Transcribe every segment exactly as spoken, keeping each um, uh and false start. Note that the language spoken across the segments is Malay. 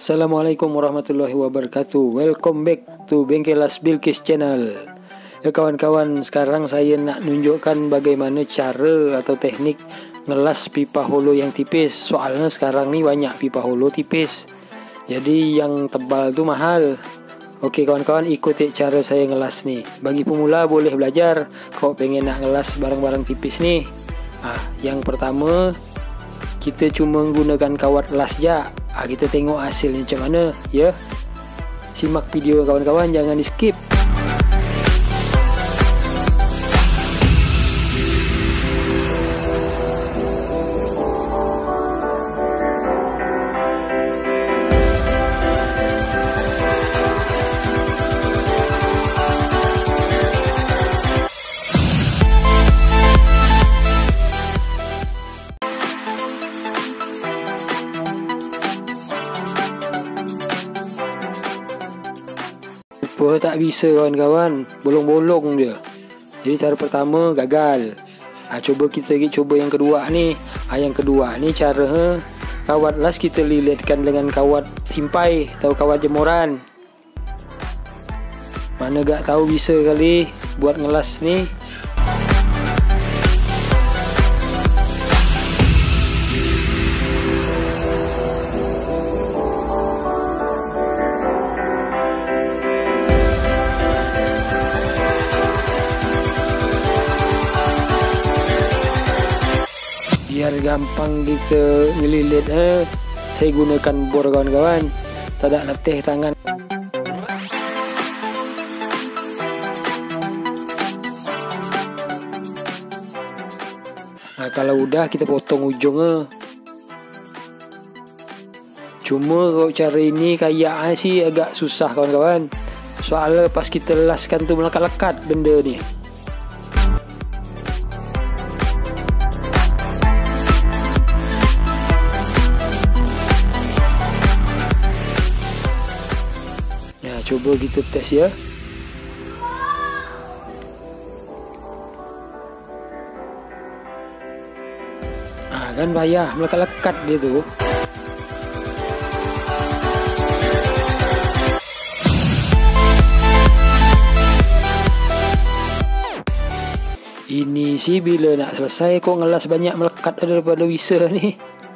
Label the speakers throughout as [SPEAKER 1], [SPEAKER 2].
[SPEAKER 1] Assalamualaikum warahmatullahi wabarakatuh. Welcome back to Bengkelas Bilkis Channel. Ya kawan-kawan, sekarang saya nak nunjukkan bagaimana cara atau teknik ngelas pipa holo yang tipis. Soalnya sekarang nih banyak pipa holo tipis, jadi yang tebal tuh mahal. Oke kawan-kawan, ikuti cara saya ngelas nih. Bagi pemula boleh belajar kalau pengen nak ngelas barang-barang tipis nih. Nah, yang pertama kita cuma menggunakan kawat las ja. Ah, kita tengok hasilnya macam mana ya. Simak video kawan-kawan, jangan di skip. Oh, tak bisa kawan-kawan, bolong-bolong dia. Jadi cara pertama gagal. Ah, coba kita lagi coba yang kedua nih. Ah, yang kedua nih cara he, kawat las kita lilitkan dengan kawat simpai atau kawat jemuran. Mana gak tahu bisa kali buat ngelas nih. Biar gampang kita ngelilit, eh, saya gunakan bor kawan-kawan, tak ada letih tangan. Nah, kalau udah kita potong ujungnya. Cuma kalau cara ini kayaknya sih agak susah kawan-kawan, soalnya pas kita laskan tuh melekat-lekat benda nih. Coba kita tes ya. Ah, kan payah melekat-lekat dia tuh. Ini sih bila nak selesai kok ngelas banyak melekat daripada bisa nih.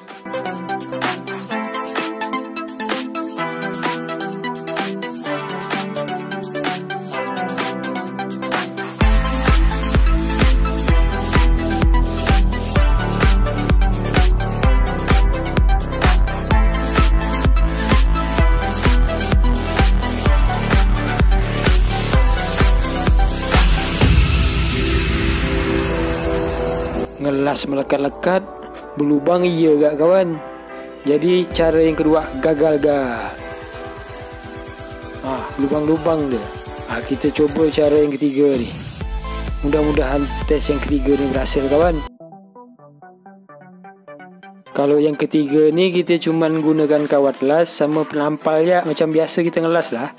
[SPEAKER 1] Ngelas melekat-lekat berlubang iya gak kawan. Jadi cara yang kedua gagal gak. Ah, lubang-lubang dia. Ah, kita coba cara yang ketiga nih. Mudah-mudahan tes yang ketiga nih berhasil kawan. Kalau yang ketiga nih kita cuman gunakan kawat las sama penampal ya, macam biasa kita ngelas lah.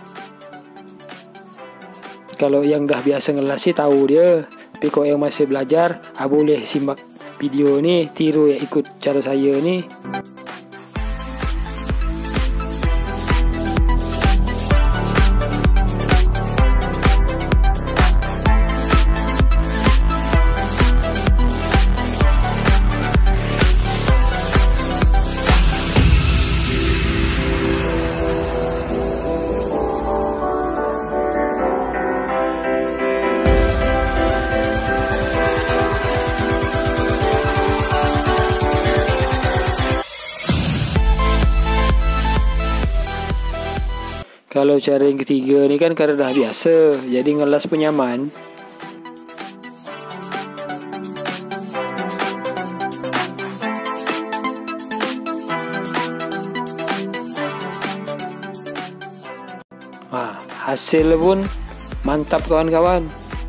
[SPEAKER 1] Kalau yang dah biasa ngelas sih tahu dia. Tapi kalau yang masih belajar, ah, boleh simak video ni, tiru ya ikut cara saya ni. Kalau cara yang ketiga ni kan karena dah biasa, jadi ngelas pun nyaman. Wah, hasil pun mantap kawan-kawan.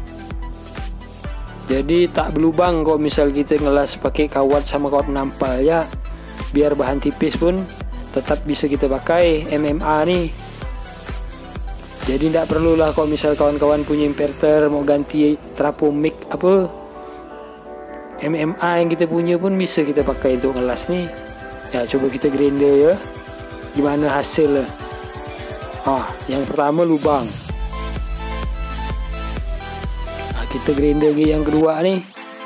[SPEAKER 1] Jadi tak berlubang kalau misal kita ngelas pakai kawat sama kawat penampal ya. Biar bahan tipis pun tetap bisa kita pakai M M A nih. Jadi tidak perlulah kalau misal kawan-kawan punya inverter mau ganti trafo mic apa M M A yang kita punya pun bisa kita pakai untuk ngelas nih. Ya, coba kita grinder ya. gimana hasil. Ah, yang pertama lubang. Ah, kita grinder lagi yang kedua ni.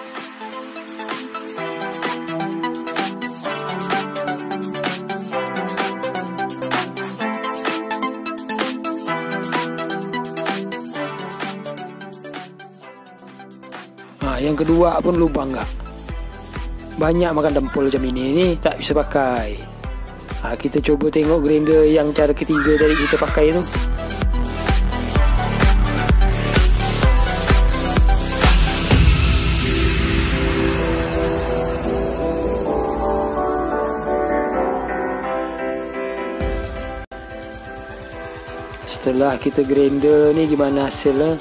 [SPEAKER 1] Ah, yang kedua pun lubang gak. Banyak makan dempul macam ini ni tak bisa pakai. Ha, kita coba tengok grinder yang cara ketiga dari kita pakai tu. Setelah kita grinder ni gimana hasilnya?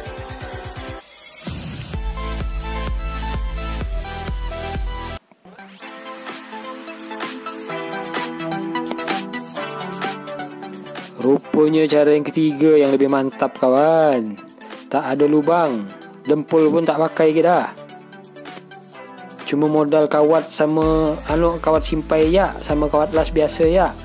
[SPEAKER 1] Rupanya cara yang ketiga yang lebih mantap kawan. Tak ada lubang, dempul pun tak pakai ke dah. Cuma modal kawat sama anu kawat simpai ya, sama kawat las biasa ya.